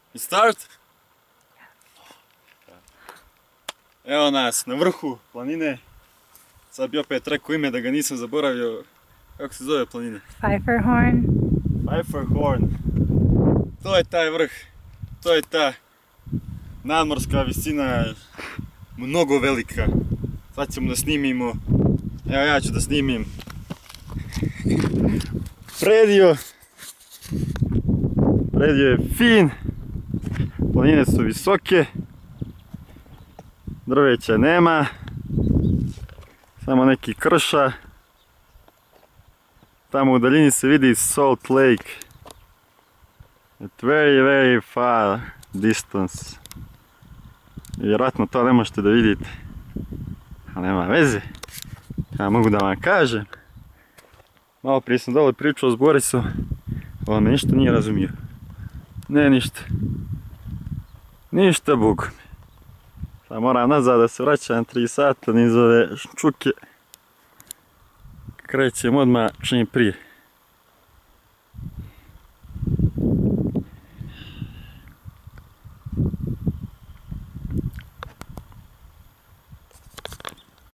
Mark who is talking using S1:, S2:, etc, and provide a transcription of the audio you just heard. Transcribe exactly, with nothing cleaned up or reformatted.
S1: Start? Evo nas na vrhu planine. Sad bi opet rekao ime da ga nisam zaboravio. Kako se zove planine?
S2: Pfeifferhorn.
S1: Pfeifferhorn. To je taj vrh. To je ta nadmorska visina. Mnogo velika. Sad ćemo da snimimo. Evo ja ću da snimim. Predio. Predio je fin. Planine su visoke. Drveća nema. Samo neki krša. Tamo u daljini se vidi Salt Lake. At very very far distance. Vjerojatno to ne možete da vidite. Ali nema veze. Ja mogu da vam kažem. Malo prije sam dole pričao s Borisom. On me ništa nije razumio. Ne ništa. Ništa Bog. Sad moram nazad da se vraćam tri sata niz ove ščuke. Krećem odmah čim prije.